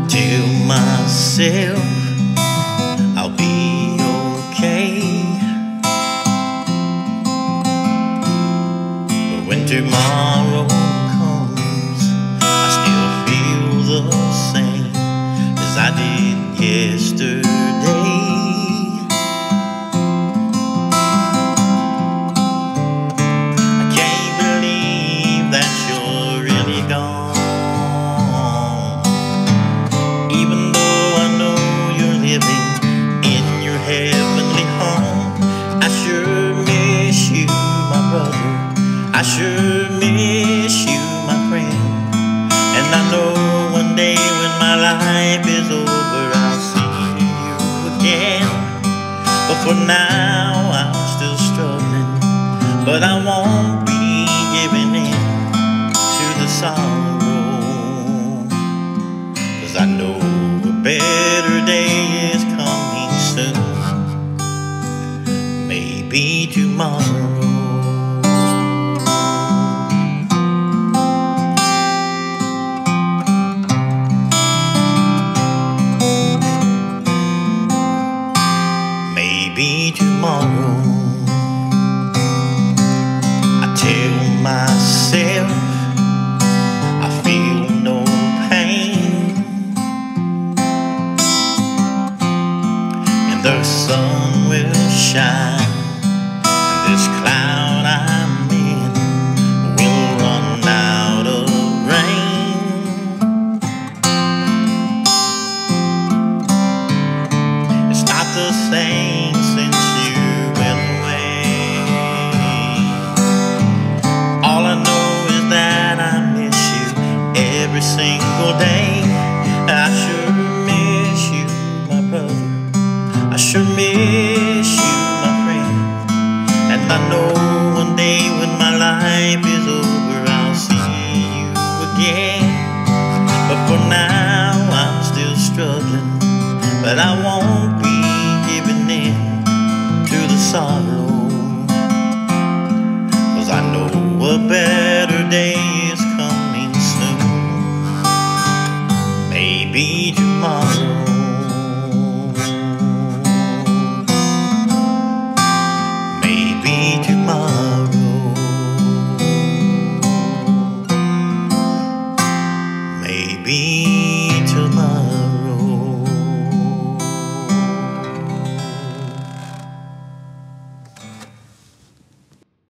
Tell myself I'll be okay, but when tomorrow comes, I still feel the same as I did yesterday. I can't believe that you're really gone, even though I know you're living in your heavenly home. I sure miss you, my brother. I sure miss you, my friend. And I know one day when my life is over, I'll see you again. But for now, I'm still struggling, but I won't be giving in to the sorrow, 'cause I know a better day is coming soon, maybe tomorrow. Maybe tomorrow. I tell myself I feel no pain, and the sun will shine, and this cloud I'm in will run out of rain. It's not the same since you went away. All I know is that I miss you every single day.